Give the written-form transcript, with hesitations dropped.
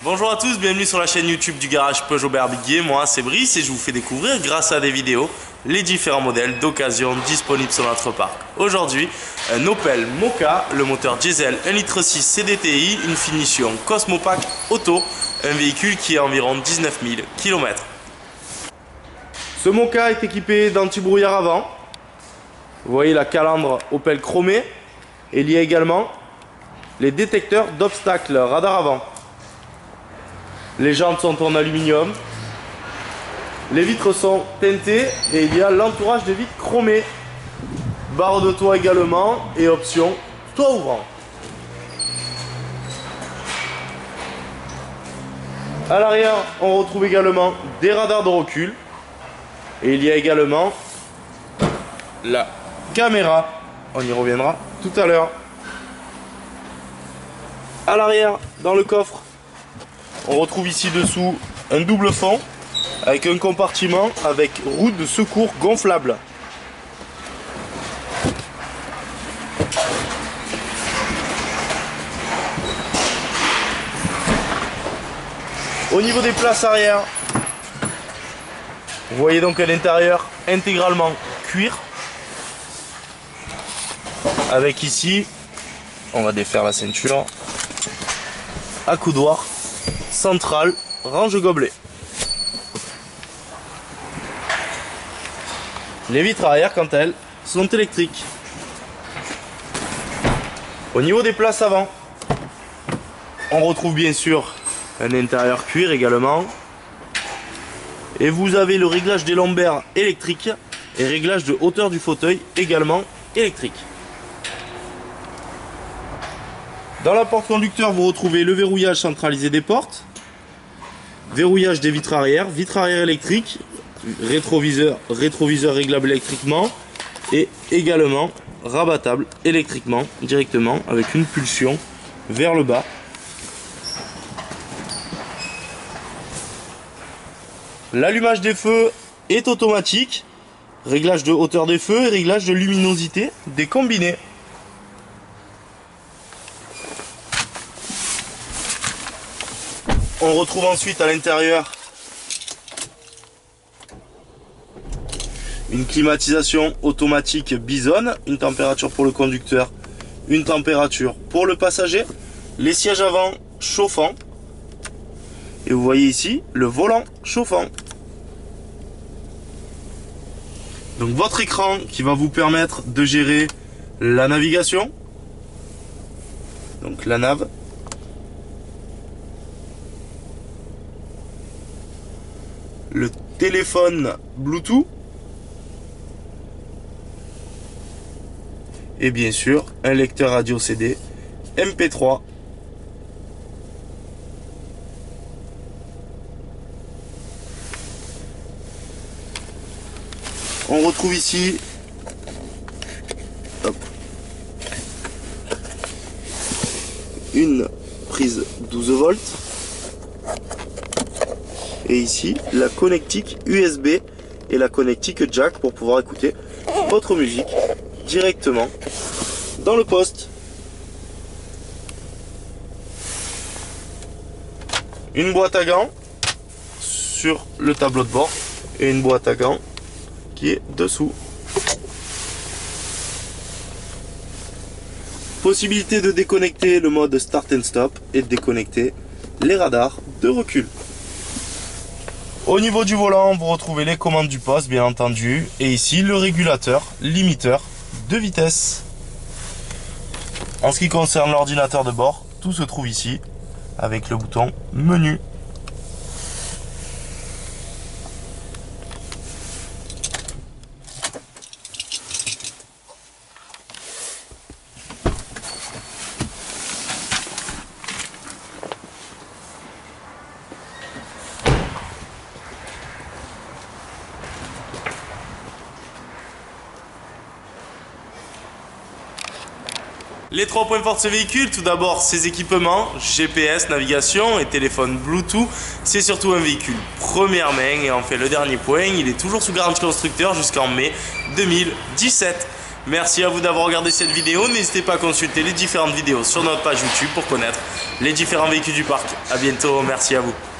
Bonjour à tous, bienvenue sur la chaîne YouTube du garage Peugeot Berbier. Moi c'est Brice et je vous fais découvrir grâce à des vidéos les différents modèles d'occasion disponibles sur notre parc. Aujourd'hui, un Opel Mokka, le moteur diesel 1,6 litre CDTI, une finition Cosmopack Auto, un véhicule qui a environ 19 000 km. Ce Mokka est équipé d'anti-brouillard avant. Vous voyez la calandre Opel chromée. Et il y a également les détecteurs d'obstacles radar avant. Les jantes sont en aluminium. Les vitres sont teintées et il y a l'entourage des vitres chromées. Barre de toit également et option toit ouvrant. À l'arrière, on retrouve également des radars de recul. Et il y a également la caméra. On y reviendra tout à l'heure. À l'arrière, dans le coffre, on retrouve ici dessous un double fond avec un compartiment avec roue de secours gonflable. Au niveau des places arrière, vous voyez donc un intérieur intégralement cuir. Avec ici, on va défaire la ceinture, accoudoir central, range gobelet. Les vitres arrière, quant à elles, sont électriques. Au niveau des places avant, on retrouve bien sûr un intérieur cuir également. Et vous avez le réglage des lombaires électrique et réglage de hauteur du fauteuil également électrique. Dans la porte conducteur, vous retrouvez le verrouillage centralisé des portes, verrouillage des vitres arrière électrique, rétroviseur réglable électriquement et également rabattable électriquement directement avec une pulsion vers le bas. L'allumage des feux est automatique, réglage de hauteur des feux et réglage de luminosité des combinés. On retrouve ensuite à l'intérieur une climatisation automatique Bison, une température pour le conducteur, une température pour le passager, les sièges avant chauffants et vous voyez ici le volant chauffant. Donc votre écran qui va vous permettre de gérer la navigation, donc la nav. Le téléphone Bluetooth et bien sûr un lecteur radio CD MP3. On retrouve ici une prise 12 volts. Et ici, la connectique USB et la connectique jack pour pouvoir écouter votre musique directement dans le poste. Une boîte à gants sur le tableau de bord et une boîte à gants qui est dessous. Possibilité de déconnecter le mode start and stop et de déconnecter les radars de recul. Au niveau du volant, vous retrouvez les commandes du poste, bien entendu, et ici le régulateur limiteur de vitesse. En ce qui concerne l'ordinateur de bord, tout se trouve ici avec le bouton menu. Les 3 points forts de ce véhicule, tout d'abord ses équipements, GPS, navigation et téléphone Bluetooth. C'est surtout un véhicule première main. Et enfin le dernier point, il est toujours sous garantie constructeur jusqu'en mai 2017. Merci à vous d'avoir regardé cette vidéo. N'hésitez pas à consulter les différentes vidéos sur notre page YouTube pour connaître les différents véhicules du parc. A bientôt, merci à vous.